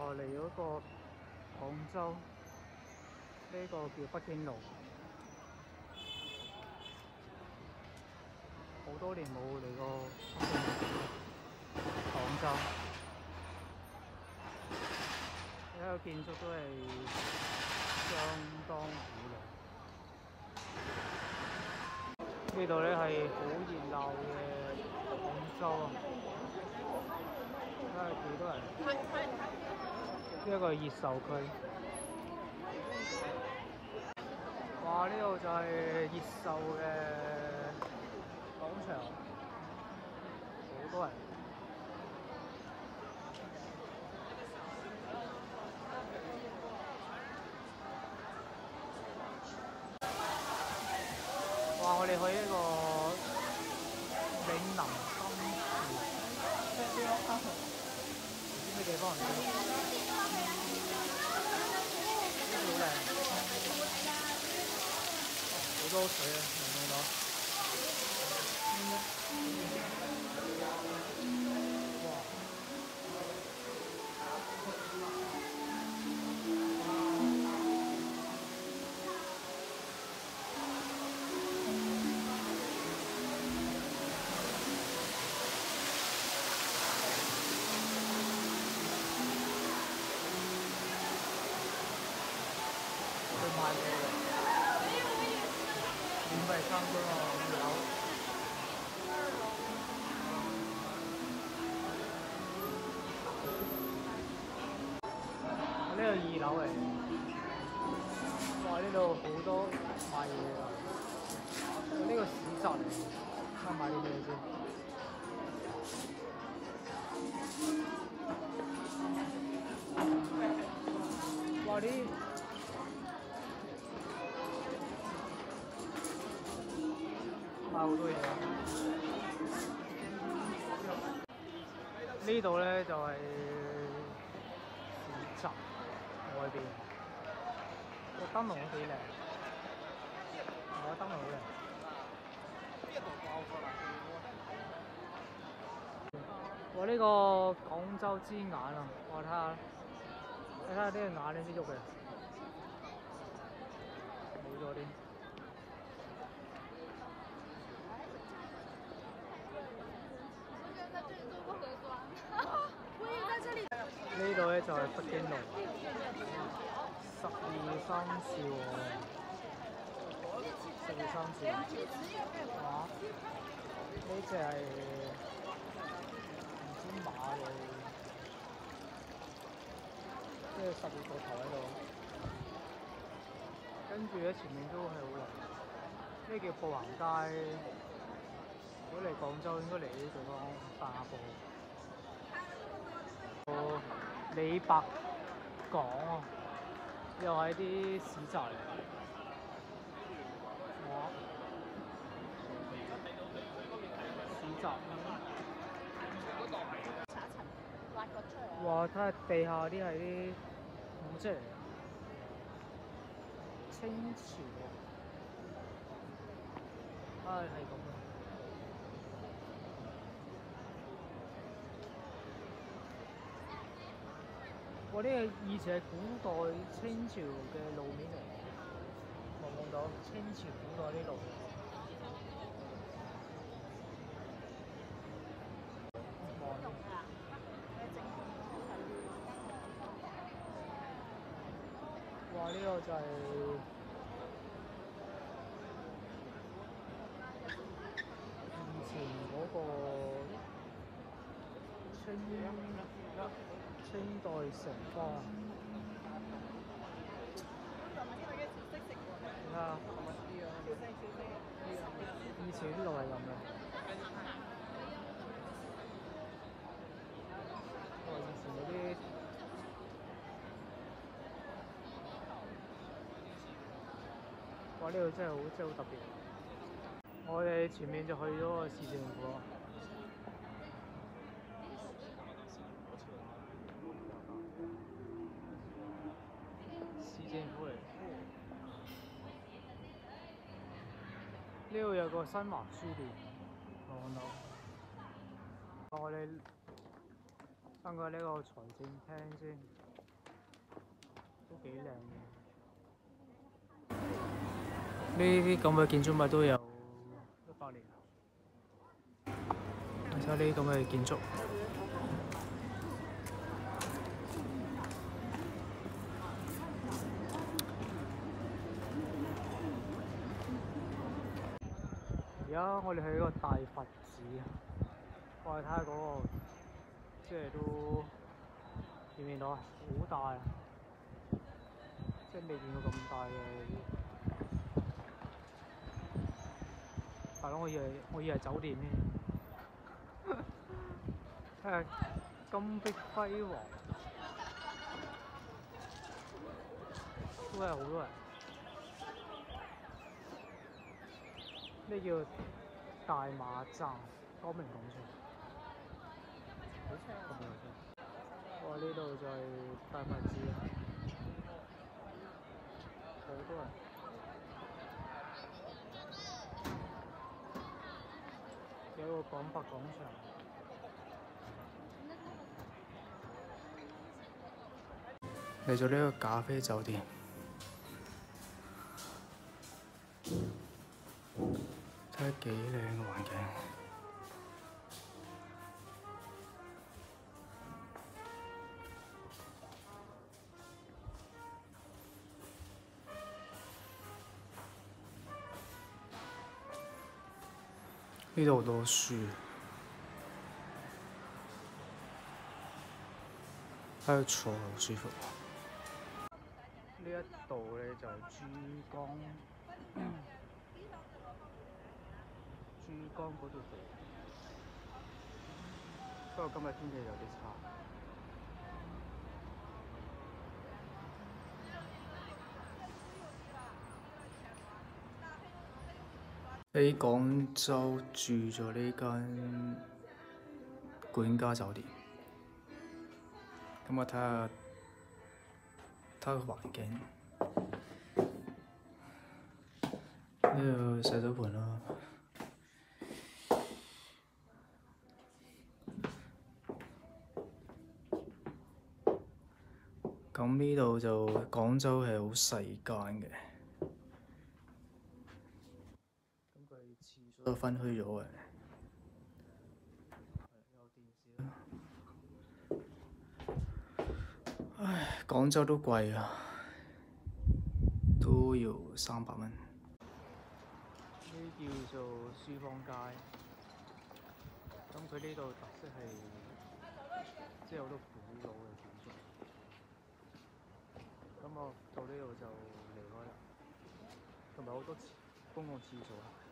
嚟嗰個廣州，呢個叫北京路。好多年冇嚟過廣州，呢個建築都係相當古老。呢度咧係好熱鬧嘅廣州啊！睇下幾多人。呢一個係熱售區。哇！呢度就係熱售嘅廣場，好多人。哇！我哋去呢個嶺南深處，唔知咩地方嚟嘅，好靚，好多水啊！見唔見到？哇！去買嘢嘅，免費參觀喎，2樓。呢個2樓嚟，哇！呢度好多賣嘢㗎，呢個市集嚟，睇下買啲咩先。哇！啲買好多嘢啊！呢度咧就係市集外邊，個燈籠都幾靚，個燈籠好靚。我呢個廣州之眼啊！我睇下，你睇下呢個眼呢啲喐嘅，冇咗啲。呢度咧就係北京路，12、13兆喎，12、13兆。哇！呢隻係唔知馬嚟，即係12個頭喺度。跟住咧前面都係好靚，呢叫步行街。如果嚟廣州，應該嚟呢啲地方散下步。李白港啊，又係啲市集嚟。哇！市集。哇！睇下地下啲係啲古蹟嚟嘅，清朝啊，係咁嘅。我呢個以前係古代清朝嘅路面嚟，望到清朝古代啲路。哇！呢個就係以前嗰個清代城邦。你睇下，以前啲路係咁嘅。哇！以前嗰啲。哇！呢度真係好特別。我哋前面就去咗個市政府。市政府嚟。呢度有個新華書店，望到。我哋上過呢個財政廳先。 都幾靚嘅。呢啲咁嘅建築物都有100年。睇下呢啲咁嘅建築。而家我哋去一個大佛寺，我哋睇下嗰個，即係都見唔見到啊？好大啊！即係未見過咁大嘅。係咯，我以為酒店添。睇下金碧輝煌，都係好多人。咩叫大馬站光明廣場？好似咁樣。哇！呢度就係大佛寺，好多人。有個廣百廣場。嚟咗呢個咖啡酒店，睇下幾靚嘅環境。呢度好多樹，喺度坐好舒服。呢一度咧就係珠江，珠江嗰度地。不過今日天氣有啲差。喺廣州住咗呢間管家酒店，咁我睇下個環境。呢度洗手盆啦。咁呢度就廣州係好細間嘅。咁佢廁所都分開咗嘅。有電視啦。唉，廣州都貴啊，都要300蚊。呢叫做書坊街。咁佢呢度特色係即係好多古老嘅建築。咁我到呢度就離開啦，同埋好多公共廁所。